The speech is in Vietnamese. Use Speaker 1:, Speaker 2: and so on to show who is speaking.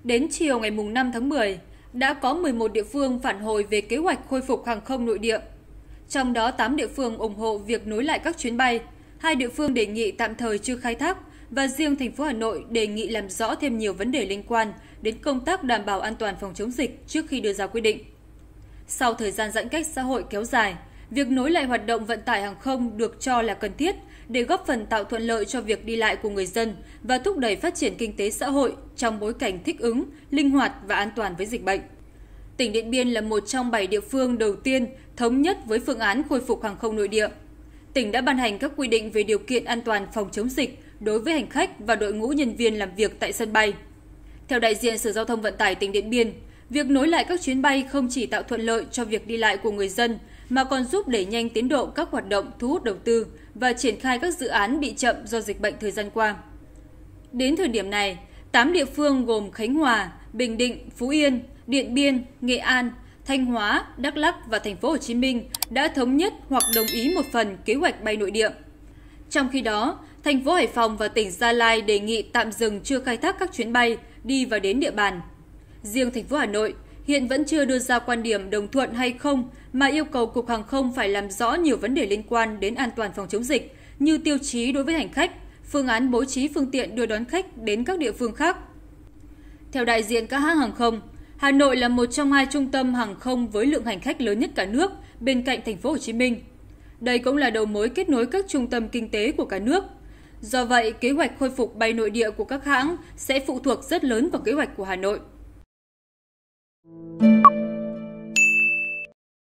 Speaker 1: Đến chiều ngày 5 tháng 10, đã có 11 địa phương phản hồi về kế hoạch khôi phục hàng không nội địa. Trong đó 8 địa phương ủng hộ việc nối lại các chuyến bay, 2 địa phương đề nghị tạm thời chưa khai thác và riêng thành phố Hà Nội đề nghị làm rõ thêm nhiều vấn đề liên quan đến công tác đảm bảo an toàn phòng chống dịch trước khi đưa ra quyết định. Sau thời gian giãn cách xã hội kéo dài, việc nối lại hoạt động vận tải hàng không được cho là cần thiết để góp phần tạo thuận lợi cho việc đi lại của người dân và thúc đẩy phát triển kinh tế xã hội trong bối cảnh thích ứng, linh hoạt và an toàn với dịch bệnh. Tỉnh Điện Biên là một trong 7 địa phương đầu tiên thống nhất với phương án khôi phục hàng không nội địa. Tỉnh đã ban hành các quy định về điều kiện an toàn phòng chống dịch đối với hành khách và đội ngũ nhân viên làm việc tại sân bay. Theo đại diện Sở Giao thông Vận tải tỉnh Điện Biên, việc nối lại các chuyến bay không chỉ tạo thuận lợi cho việc đi lại của người dân, mà còn giúp đẩy nhanh tiến độ các hoạt động thu hút đầu tư và triển khai các dự án bị chậm do dịch bệnh thời gian qua. Đến thời điểm này, 8 địa phương gồm Khánh Hòa, Bình Định, Phú Yên, Điện Biên, Nghệ An, Thanh Hóa, Đắk Lắk và Thành phố Hồ Chí Minh đã thống nhất hoặc đồng ý một phần kế hoạch bay nội địa. Trong khi đó, thành phố Hải Phòng và tỉnh Gia Lai đề nghị tạm dừng chưa khai thác các chuyến bay đi và đến địa bàn. Riêng thành phố Hà Nội hiện vẫn chưa đưa ra quan điểm đồng thuận hay không, mà yêu cầu Cục Hàng không phải làm rõ nhiều vấn đề liên quan đến an toàn phòng chống dịch như tiêu chí đối với hành khách, phương án bố trí phương tiện đưa đón khách đến các địa phương khác. Theo đại diện các hãng hàng không, Hà Nội là một trong 2 trung tâm hàng không với lượng hành khách lớn nhất cả nước bên cạnh thành phố Hồ Chí Minh. Đây cũng là đầu mối kết nối các trung tâm kinh tế của cả nước. Do vậy, kế hoạch khôi phục bay nội địa của các hãng sẽ phụ thuộc rất lớn vào kế hoạch của Hà Nội.